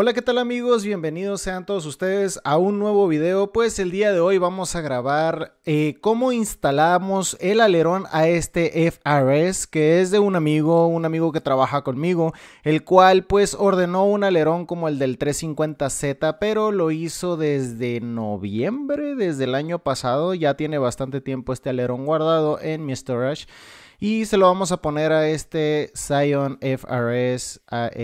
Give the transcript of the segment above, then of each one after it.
Hola, ¿qué tal amigos? Bienvenidos sean todos ustedes a un nuevo video. Pues el día de hoy vamos a grabar cómo instalamos el alerón a este FRS, que es de un amigo que trabaja conmigo, el cual pues ordenó un alerón como el del 350Z, pero lo hizo desde noviembre, desde el año pasado. Ya tiene bastante tiempo este alerón guardado en mi storage. Y se lo vamos a poner a este Scion FRS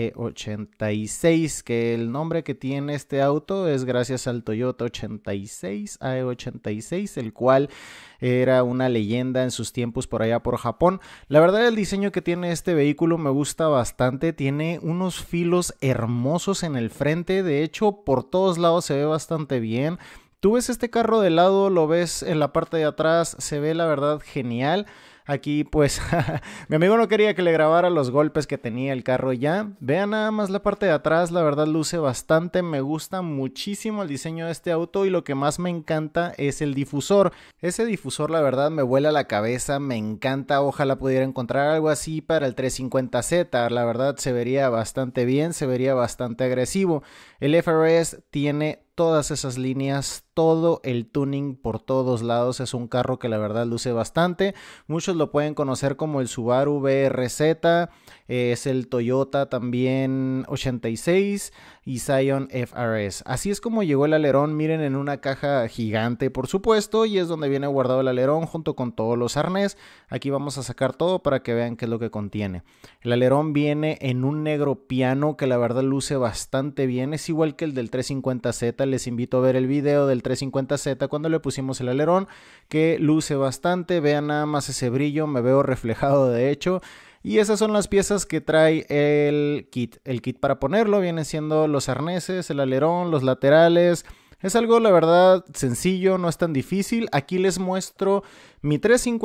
AE86, que el nombre que tiene este auto es gracias al Toyota 86, AE86, el cual era una leyenda en sus tiempos por allá por Japón. La verdad, el diseño que tiene este vehículo me gusta bastante. Tiene unos filos hermosos en el frente. De hecho, por todos lados se ve bastante bien. Tú ves este carro de lado, lo ves en la parte de atrás, se ve la verdad genial. Aquí pues mi amigo no quería que le grabara los golpes que tenía el carro ya. Vean nada más la parte de atrás, la verdad luce bastante. Me gusta muchísimo el diseño de este auto y lo que más me encanta es el difusor. Ese difusor la verdad me vuela la cabeza, me encanta. Ojalá pudiera encontrar algo así para el 350Z. La verdad se vería bastante bien, se vería bastante agresivo. El FRS tiene todas esas líneas, todo el tuning por todos lados. Es un carro que la verdad luce bastante. Muchos lo pueden conocer como el Subaru BRZ, es el Toyota también 86 y Scion FRS. Así es como llegó el alerón. Miren, en una caja gigante por supuesto, y es donde viene guardado el alerón junto con todos los arnés. Aquí vamos a sacar todo para que vean qué es lo que contiene. El alerón viene en un negro piano que la verdad luce bastante bien. Es igual que el del 350Z. Les invito a ver el video del 350Z cuando le pusimos el alerón, que luce bastante. Vean nada más ese brillo, me veo reflejado de hecho. Y esas son las piezas que trae el kit. El kit para ponerlo viene siendo los arneses, el alerón, los laterales. Es algo la verdad sencillo, no es tan difícil. Aquí les muestro mi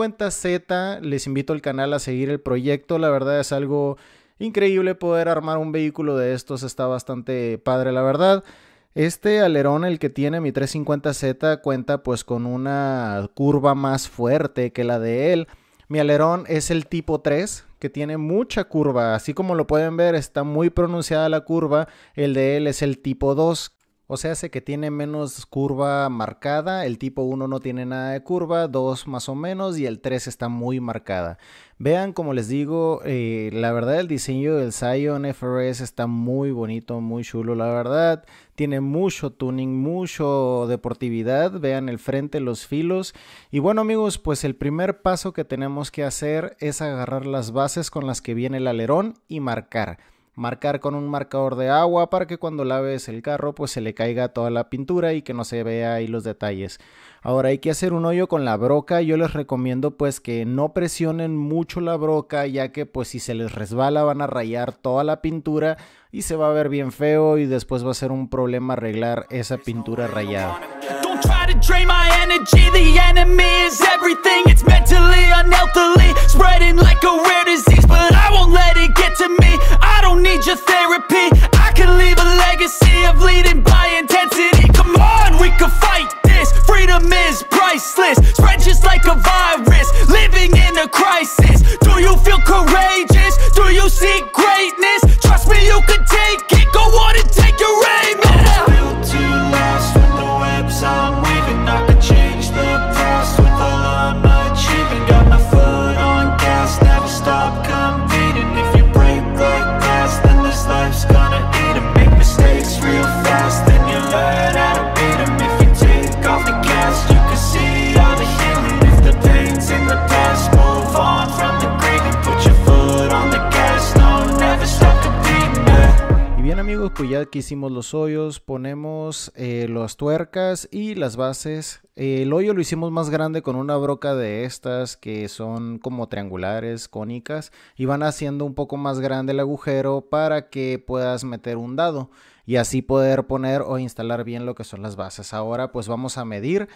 350Z. Les invito al canal a seguir el proyecto. La verdad es algo increíble poder armar un vehículo de estos. Está bastante padre la verdad. Este alerón, el que tiene mi 350Z, cuenta pues con una curva más fuerte que la de él. Mi alerón es el tipo 3, que tiene mucha curva. Así como lo pueden ver, está muy pronunciada la curva. El de él es el tipo 2. O sea, hace que tiene menos curva marcada. El tipo 1 no tiene nada de curva, 2 más o menos, y el 3 está muy marcada. Vean, como les digo, la verdad el diseño del Scion FRS está muy bonito, muy chulo, la verdad. Tiene mucho tuning, mucho deportividad. Vean el frente, los filos. Y bueno amigos, pues el primer paso que tenemos que hacer es agarrar las bases con las que viene el alerón y marcar. Marcar con un marcador de agua para que cuando laves el carro pues se le caiga toda la pintura y que no se vea ahí los detalles. Ahora hay que hacer un hoyo con la broca. Yo les recomiendo pues que no presionen mucho la broca, ya que pues si se les resbala van a rayar toda la pintura y se va a ver bien feo y después va a ser un problema arreglar esa pintura rayada. Try to drain my energy, the enemy is everything. It's mentally, unhealthily, spreading like a rare disease. But I won't let it get to me, I don't need your therapy. I can leave a legacy of leading by intensity. Come on, we can fight this, freedom is priceless. Spread just like a virus, living in a crisis. Do you feel courageous? Do you seek greatness? Trust me, you can take it, go on and take your aim. Built to last with the webs I'm weaving. I could change the past with all I'm achieving. Got my foot on gas, never stop competing. If you break like glass, then this life's gonna eat 'em. Make mistakes real fast, then you learn how to beat 'em. If you take off the gas, you can see all the healing. If the pain's in the past, move on from the grave and put your foot on the gas. No, never stop competing, yeah. Y bien amigos, pues ya que hicimos los hoyos, ponemos las tuercas y las bases. El hoyo lo hicimos más grande con una broca de estas que son como triangulares, cónicas, y van haciendo un poco más grande el agujero para que puedas meter un dado y así poder poner o instalar bien lo que son las bases. Ahora pues vamos a medir.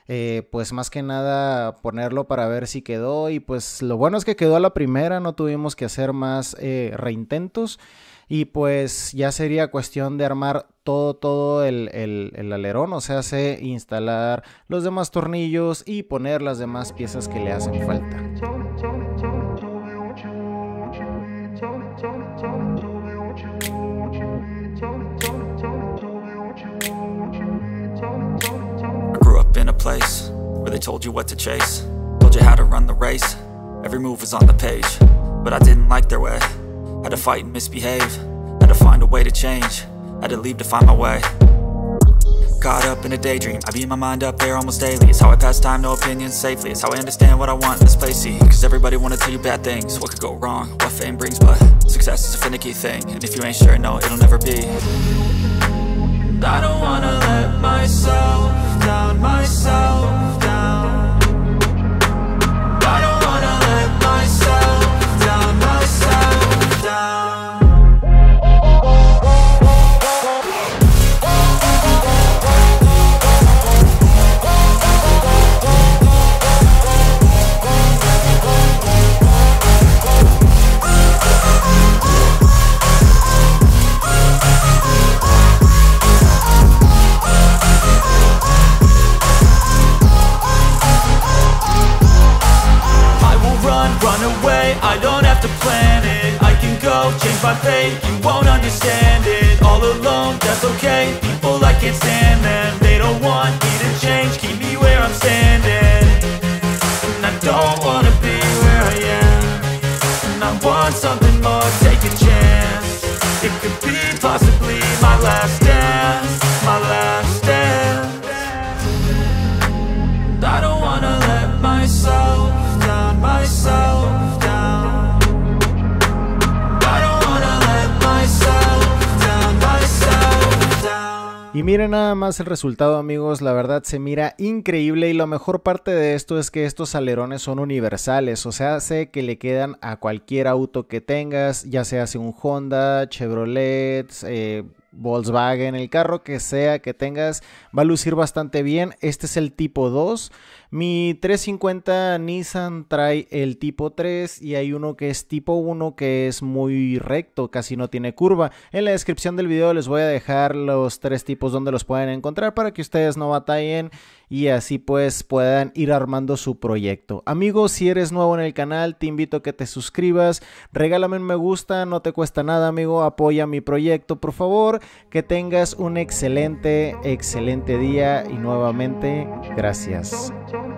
Pues más que nada ponerlo para ver si quedó, y pues lo bueno es que quedó a la primera, no tuvimos que hacer más reintentos. Y pues ya sería cuestión de armar todo el alerón, o sea, instalar los demás tornillos y poner las demás piezas que le hacen falta. place where they told you what to chase, told you how to run the race. Every move was on the page, but I didn't like their way. Had to fight and misbehave, had to find a way to change, had to leave to find my way. Caught up in a daydream, I beat my mind up there almost daily. It's how I pass time, no opinions safely. It's how I understand what I want in this place, see. Cause everybody wanna tell you bad things, what could go wrong, what fame brings. But success is a finicky thing, and if you ain't sure, no, it'll never be. I don't wanna let myself down, myself down. I don't wanna let myself down, myself down. Run away, I don't have to plan it. I can go, change my fate, you won't understand it. All alone, that's okay, people I can't stand them. They don't want me to change, keep me where I'm standing. And I don't wanna be where I am, and I want something more, take a chance. It could be possibly my last dance, my last dance. I don't wanna let myself down, myself down. I don't wanna let myself down, myself down. Y miren nada más el resultado, amigos, la verdad se mira increíble y la mejor parte de esto es que estos alerones son universales, o sea, sé que le quedan a cualquier auto que tengas, ya sea un Honda, Chevrolet, Volkswagen, el carro que sea que tengas, va a lucir bastante bien. Este es el tipo 2. Mi 350 Nissan trae el tipo 3 y hay uno que es tipo 1 que es muy recto, casi no tiene curva. En la descripción del video les voy a dejar los 3 tipos donde los pueden encontrar para que ustedes no batallen y así pues puedan ir armando su proyecto. Amigos, si eres nuevo en el canal, te invito a que te suscribas, regálame un me gusta, no te cuesta nada, amigo, apoya mi proyecto, por favor. Que tengas un excelente día y nuevamente, gracias.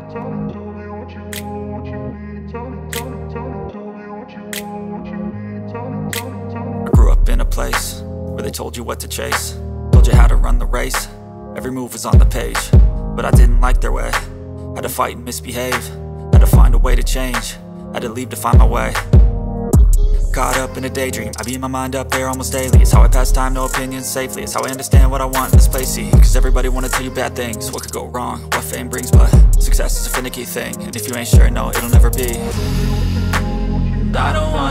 I grew up in a place where they told you what to chase, told you how to run the race. Every move was on the page, but I didn't like their way. Had to fight and misbehave, had to find a way to change, had to leave to find my way. Caught up in a daydream, I beat my mind up there almost daily. It's how I pass time, no opinions safely. It's how I understand what I want in this place, see. Cause everybody wanna tell you bad things, what could go wrong, what fame brings. But success is a finicky thing, and if you ain't sure, no, it'll never be. I don't want